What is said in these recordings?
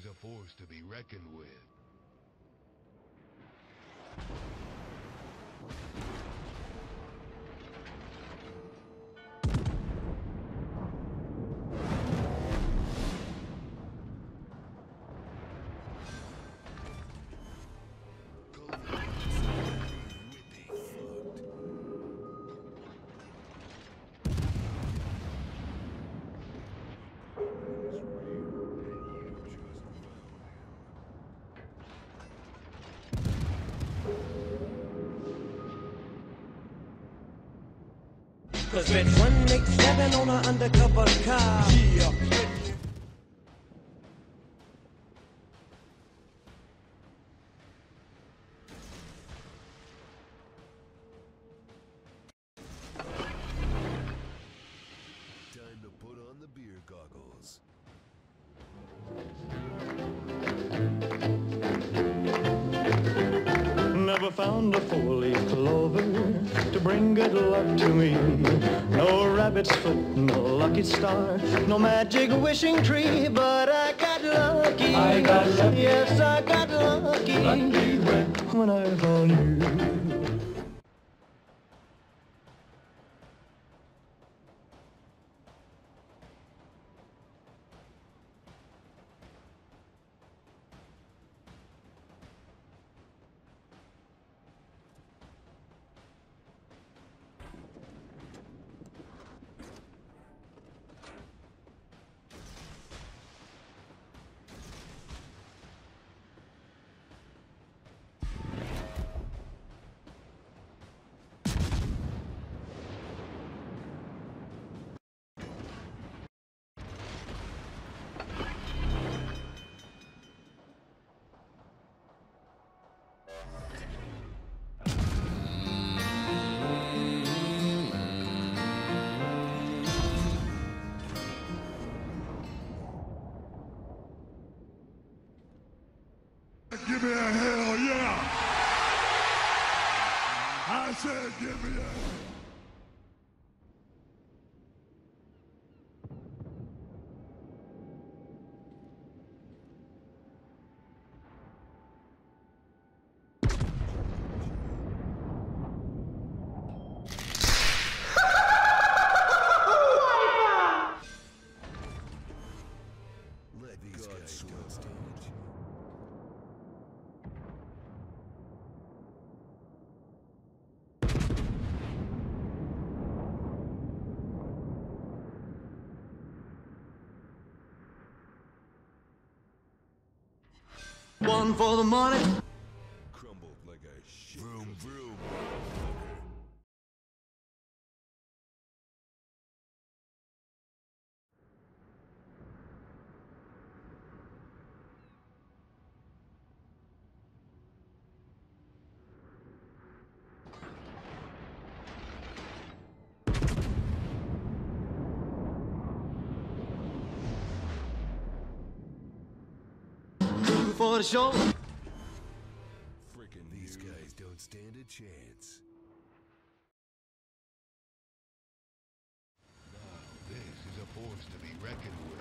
is a force to be reckoned with. Cause it's 187 on an undercover car. Yeah. Time to put on the beer goggles. Never found a four-leaf clover to bring good luck to me. No rabbit's foot, no lucky star, no magic wishing tree, but I got lucky. I got lucky. Yes, I got lucky. Lucky when I found you. Give me a hell yeah! I said give me a... Let these guys go on stage. One for the money. Crumbled like a shit. Vroom, vroom. For the show. Frickin' these guys don't stand a chance. Now this is a force to be reckoned with.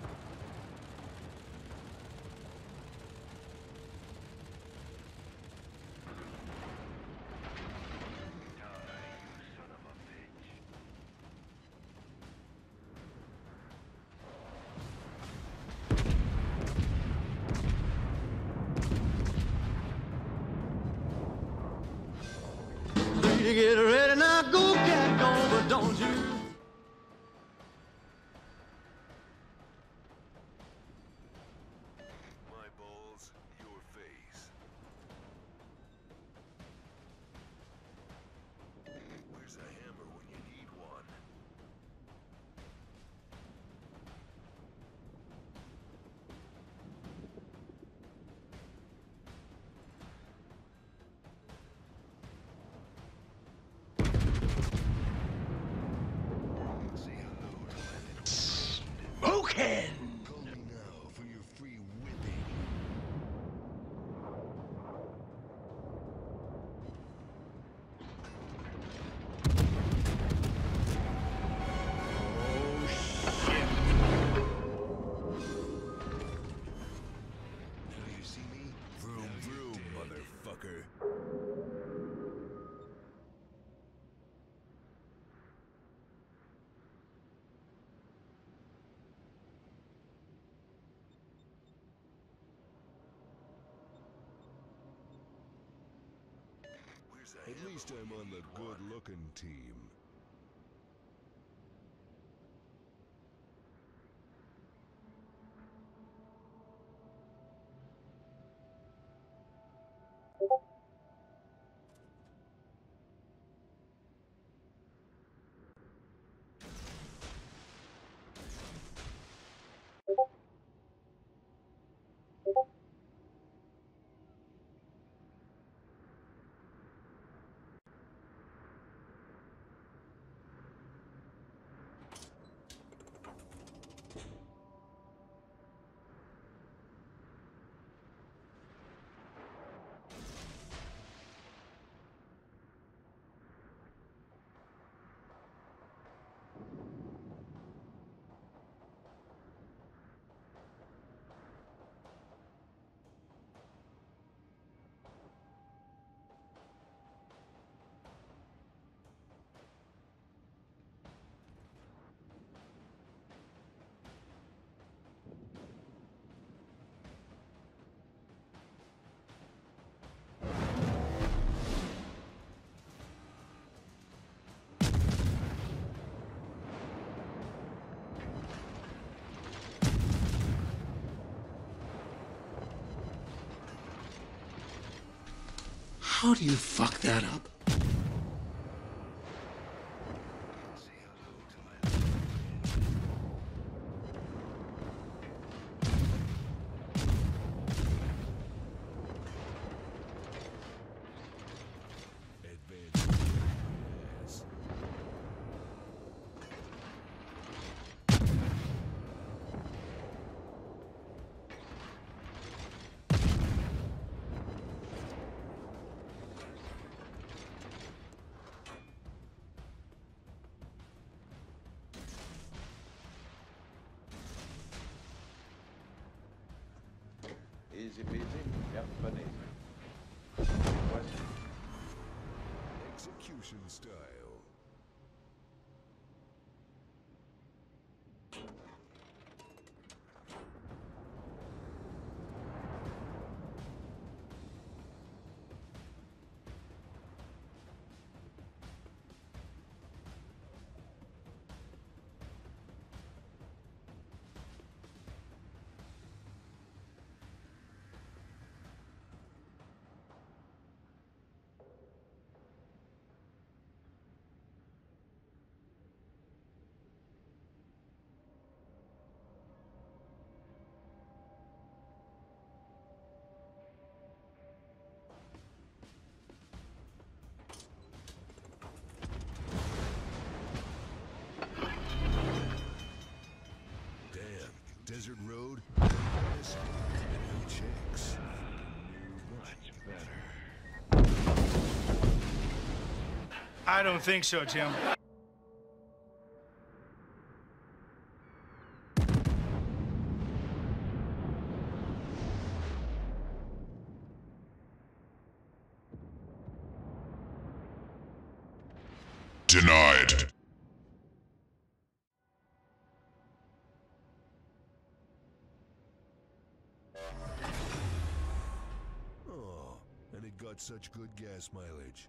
You get ready now, go cat, go, but don't you? My balls, your face. Where's a hammer when you need one? Smoking! Call me now for your free whipping. Oh shit! At least I'm on the good-looking team. How do you fuck that up? Easy peasy, Japanese. Question? Execution style. Desert Road, yes, and chicks. Much better. I don't think so, Tim. Denied. Oh, and it got such good gas mileage.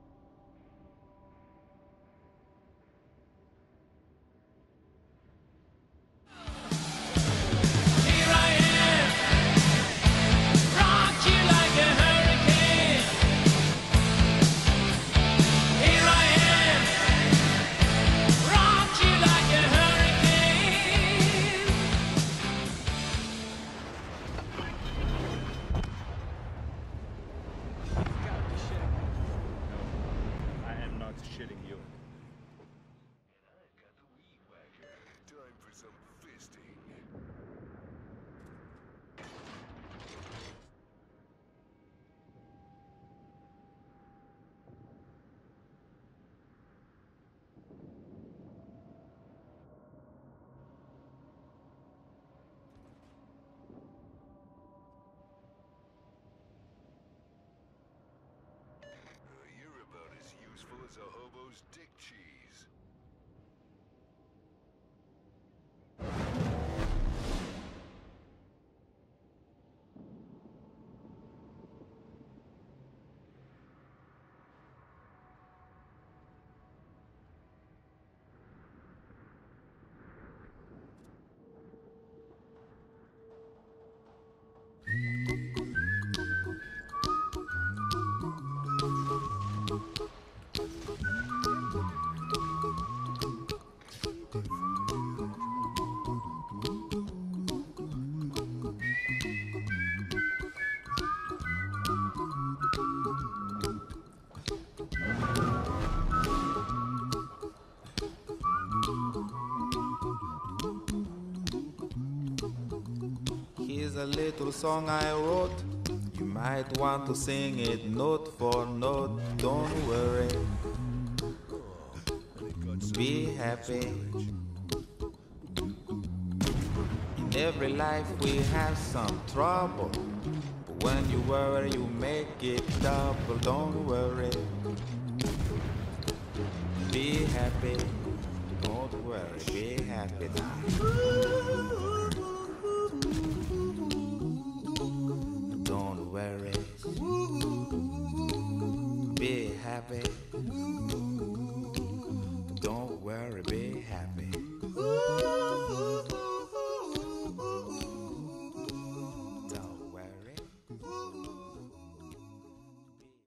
Shitting you. Time for some fisting. You're about as useful as a hobo's dick cheese. is a little song I wrote. You might want to sing it note for note. Don't worry, be happy. In every life we have some trouble, but when you worry you make it double. Don't worry, be happy. Don't worry, be happy now.